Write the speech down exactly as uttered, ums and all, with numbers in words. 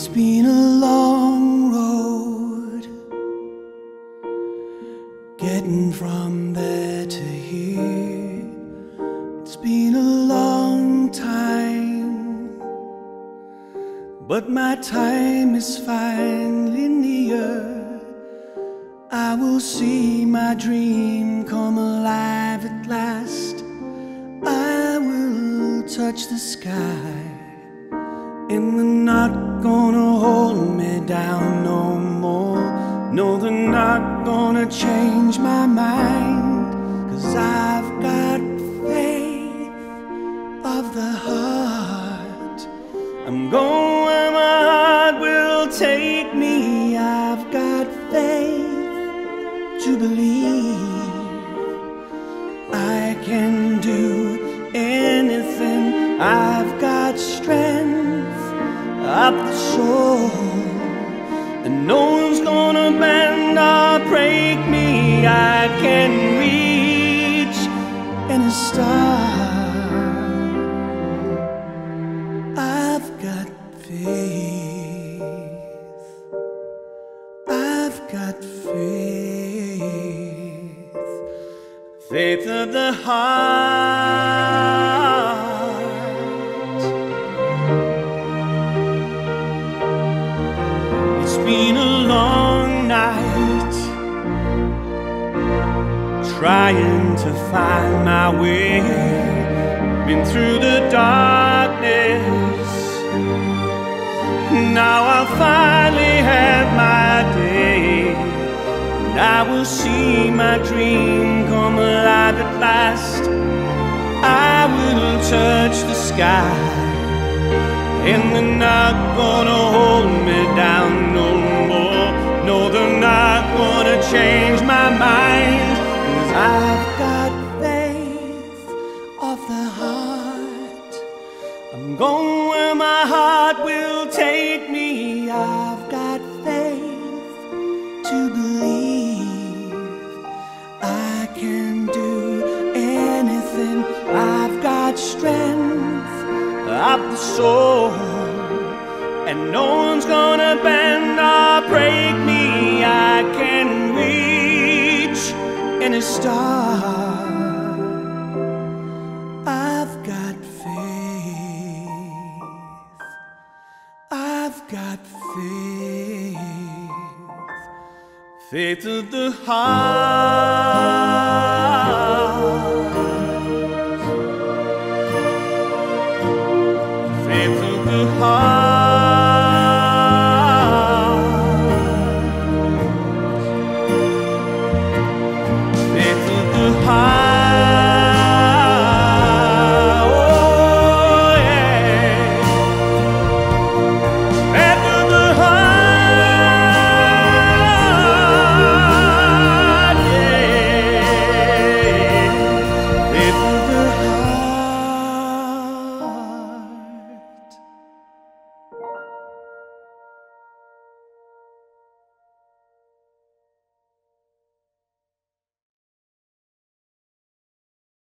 It's been a long road getting from there to here. It's been a long time, but my time is finally near. I will see my dream come alive at last. I will touch the sky, and they're not gonna hold me down no more. No, they're not gonna change my mind, 'cause I've got faith of the heart. I'm going where my heart will take me. I've got faith to believe I can do anything. I've got strength of the soul, and no one's gonna bend or break me. I can reach any star. I've got faith. I've got faith. Faith of the heart. It's been a long night trying to find my way. Been through the darkness, now I've finally had my day. And I will see my dream come alive at last. I will touch the sky, and they're not gonna hold me down no more. No, they're not gonna change my mind, 'cause I've got faith of the heart. I'm going where my heart will take me. I've got faith to believe I can do anything. I've got strength of the soul, and no one's gonna bend or break me. I can reach any star. I've got faith. I've got faith. Faith of the heart. Faith